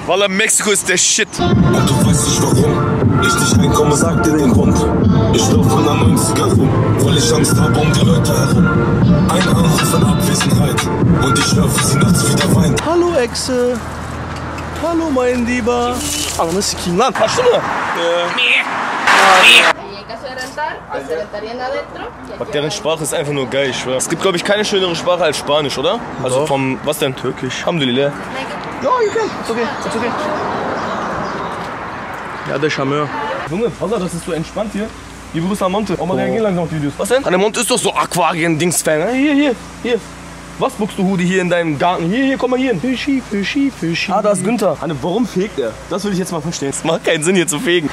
Wallah, Mexiko ist der Shit. Und du weißt nicht warum ich nicht reinkomme, sag dir den Grund. Ich laufe in der 90er rum, weil ich Angst habe um die Leute herum. Ein Anruf in Abwesenheit und ich höre, wie sie nachts wieder weint. Hallo Exe. Hallo mein Lieber. Hallo Messi Lan. Hast du ne? Deren Sprache ist einfach nur geil, ich schwör. Es gibt, glaube ich, keine schönere Sprache als Spanisch, oder? Also vom, was denn? Türkisch. Alhamdulillah. Ja, you can. It's okay. It's okay. Ja, der Charmeur. Junge, Wallah, das ist so entspannt hier. Liebe Grüße an Monte. Auch mal reagieren langsam auf die Videos. Was denn? An der Monte ist doch so Aquarien-Dings-Fan. Hier. Was buchst du Hudi hier in deinem Garten? Hier, komm mal hier hin. Fischi. Ah, da ist Günther. Anne, warum fegt er? Das will ich jetzt mal verstehen. Es macht keinen Sinn, hier zu fegen.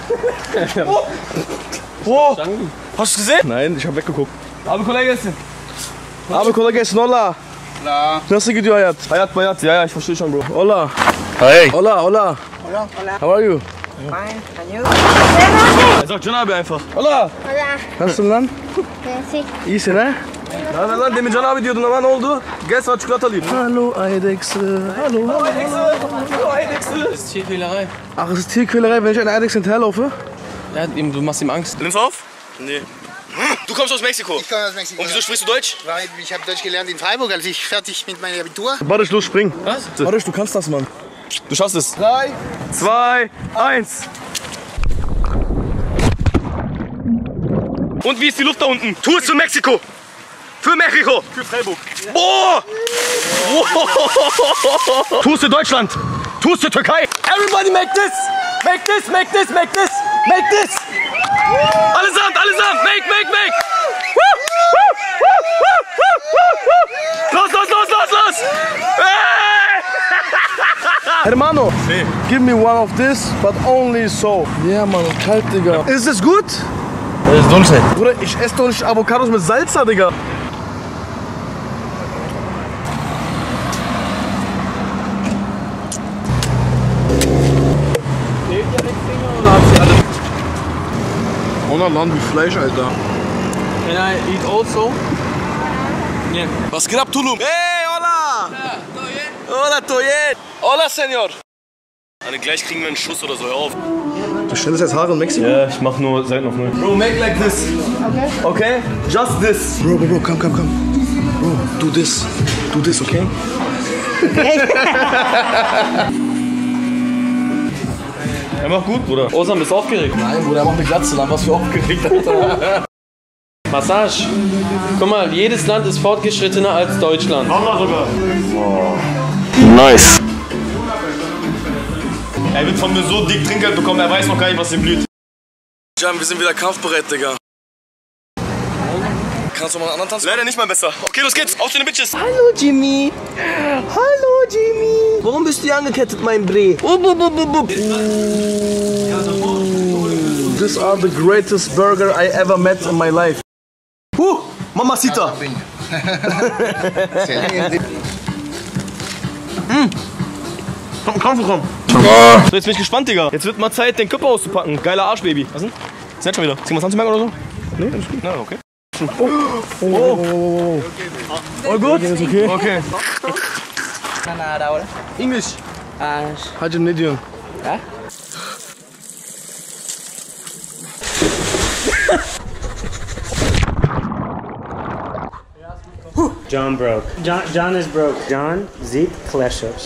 Oh. Hast du gesehen? Nein, ich hab weggeguckt. Aber Kollege ist Aber Kollege, Nolla. Nasıl gidiyor hayat? Hayat Bayat. Ja, ich verstehe schon, Bro. Hola. Hey. Hola. How are you? Fine. And you? Er sagt Janabi einfach. Hola. Nasılsın lan? İyisin ha? Ya lan demin Janabi diyordun ama ne oldu? Gel sana çikolata alayım. Hallo Eidechse. Hallo. Das ist Tierquälerei. Ach, es ist Tierquälerei, wenn ich einer Eidechse hinterherlaufe? Ja, du machst ihm Angst. Nimm's auf? Nee. Du kommst aus Mexiko. Ich komme aus Mexiko. Und wieso sprichst du Deutsch? Weil ich habe Deutsch gelernt in Freiburg, als ich fertig mit meinem Abitur. Warte, los, spring. Was? Warte, du kannst das, Mann. Du schaffst es. 3, 2, 1. Und wie ist die Luft da unten? Tu es für Mexiko. Für Mexiko. Für Freiburg. Boah. Tu es für Deutschland. Tu es für Türkei. Everybody make this. Make this. Allesamt. Make. Los. Hey! Hermano, give me one of this, but only so. Ja, Mann, kalt, Digga. Ist es gut? Das ist dulce. Bruder, ich esse doch nicht Avocados mit Salsa, Digga. Ohne Land wie Fleisch, Alter. Can I eat also? Was geht ab, Tulum? Hey, hola! Hola, Toyen! Hola, Senor! Gleich kriegen wir einen Schuss oder so, hör auf. Du stellst jetzt Haare in Mexiko? Ja, ich mach nur Seiten auf Null. Bro, make like this. Okay? Just this. Bro, komm. Bro, do this, okay? Er macht gut, Bruder. Osam, bist du aufgeregt? Nein, Bruder, er macht eine Glatze, dann was für aufgeregt, Alter. Massage. Guck mal, jedes Land ist fortgeschrittener als Deutschland. Mama sogar. Nice. Er wird von mir so dick Trinkgeld bekommen, er weiß noch gar nicht, was ihm blüht. Jan, wir sind wieder kampfbereit, Digga. Kannst du mal einen anderen tanzen? Leider nicht mal besser. Okay, los geht's. Auf zu den Bitches. Hallo Jimmy. Warum bist du hier angekettet, mein Bre? These are the greatest burger I ever met in my life. Mamacita. Komm. So, jetzt bin ich gespannt, Digga. Jetzt wird mal Zeit, den Körper auszupacken. Geiler Arschbaby. Was denn? Ist jetzt schon wieder. Ziehen wir es anzumerken oder so? Nee, alles gut. Na, okay. Oh. All good? Okay. English. How'd you need you? John broke. John is broke. John sieht Clash-Ups.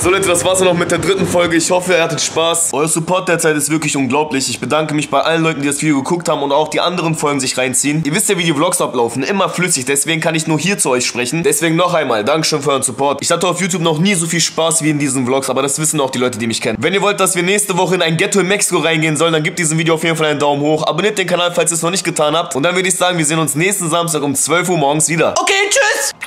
So Leute, das war's dann noch mit der dritten Folge. Ich hoffe, ihr hattet Spaß. Euer Support derzeit ist wirklich unglaublich. Ich bedanke mich bei allen Leuten, die das Video geguckt haben und auch die anderen Folgen sich reinziehen. Ihr wisst ja, wie die Vlogs ablaufen. Immer flüssig. Deswegen kann ich nur hier zu euch sprechen. Deswegen noch einmal, Dankeschön für euren Support. Ich hatte auf YouTube noch nie so viel Spaß wie in diesen Vlogs, aber das wissen auch die Leute, die mich kennen. Wenn ihr wollt, dass wir nächste Woche in ein Ghetto in Mexiko reingehen sollen, dann gebt diesem Video auf jeden Fall einen Daumen hoch. Abonniert den Kanal, falls ihr es noch nicht getan habt. Und dann würde ich sagen, wir sehen uns nächsten Samstag um 12 Uhr morgens wieder. Okay, tschüss!